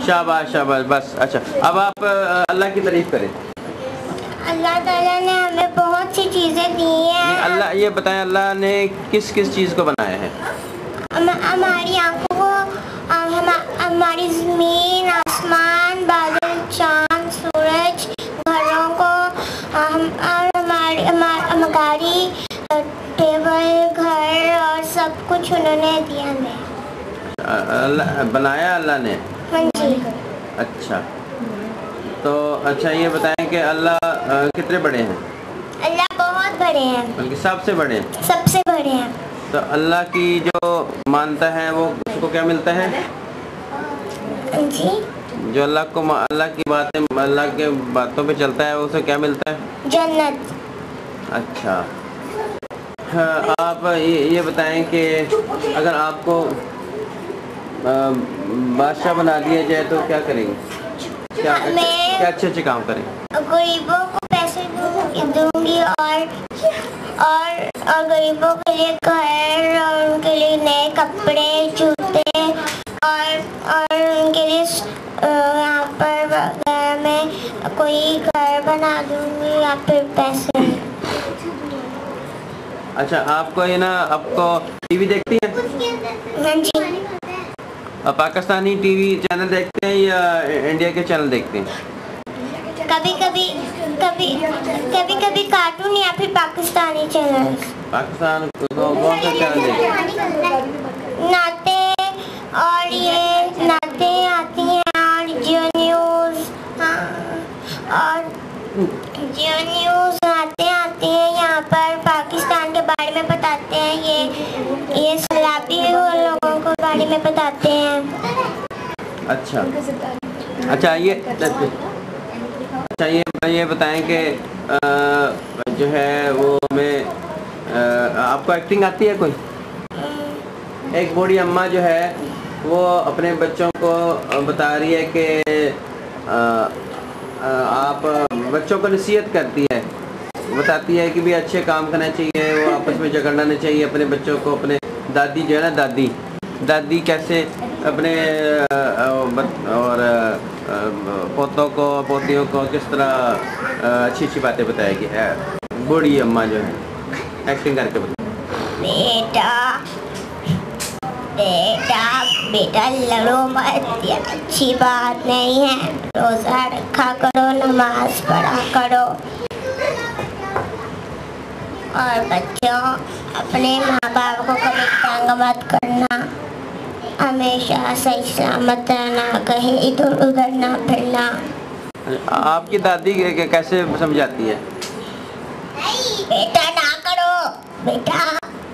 शाबाश शाबाश, बस। अच्छा, अब आप अल्लाह की तारीफ करें। अल्लाह ताला ने हमें बहुत सी चीज़ें दी हैं। अल्लाह, ये बताएं अल्लाह ने किस किस चीज़ को बनाया है? हमारी आँखों को, हमारी ज़मीन, आसमान, बादल, चाँद, सूरज, घरों को, और हमारी गाड़ी, टेबल, घर और सब कुछ उन्होंने दिया हमें। अल्लाह बनाया, अल्लाह ने। हाँ जी। अच्छा, तो अच्छा ये बताएं कि अल्लाह कितने बड़े हैं? अल्लाह बहुत बड़े हैं, बल्कि सबसे बड़े हैं। सबसे बड़े हैं। तो अल्लाह की जो मानता है वो उसको क्या मिलता है जी? जो अल्लाह की बातें, अल्लाह के बातों पे चलता है उसे क्या मिलता है? जन्नत। अच्छा, हाँ, आप ये बताएं कि अगर आपको बादशाह बना दिया जाए तो क्या करेंगे? क्या अच्छे अच्छे काम करें? गरीबों को पैसे दूंगी और गरीबों के लिए घर और उनके लिए नए कपड़े, जूते और उनके लिए यहाँ पर घर में कोई घर बना दूंगी या फिर पैसे। अच्छा, आपको ये ना, आपको टीवी देखती हैं? हाँ जी। पाकिस्तानी टीवी चैनल देखते हैं या इंडिया के चैनल देखते हैं? कभी कभी कार्टून या फिर पाकिस्तानी चैनल। पाकिस्तान कौन सा चैनल देखते हैं? नाते और ये नाते आती हैं और जियो न्यूज़, और जियो न्यूज़ नाते आती हैं, यहाँ पर पाकिस्तान के बारे में बताते हैं। ये सैलाबी लोगों के बारे में बताते हैं। अच्छा अच्छा, ये बताएं कि जो है वो हमें, आपको एक्टिंग आती है कोई? एक बूढ़ी अम्मा जो है वो अपने बच्चों को बता रही है कि आप बच्चों को नसीहत करती है, बताती है कि भी अच्छे काम करना चाहिए, वो आपस में झगड़ना नहीं चाहिए अपने बच्चों को। अपने दादी जो है ना, दादी कैसे अपने और पोतों को, पोतियों को किस तरह अच्छी अच्छी बातें बताएगी। है बूढ़ी अम्मा जो है एक्टिंग करके बताए। बेटा लड़ो मत, ये अच्छी बात नहीं है। रोज़ा रखा करो, नमाज पढ़ा करो, और बच्चों अपने माँ बाप को कभी तंग मत करना, हमेशा सही सलामत रहना, कहीं इधर उधर ना फिरना। आपकी दादी कैसे समझाती है? बेटा ना करो बेटा।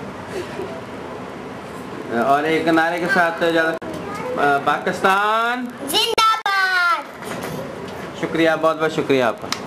और एक नारे के साथ पाकिस्तान जिंदाबाद। शुक्रिया, बहुत बहुत शुक्रिया आपका।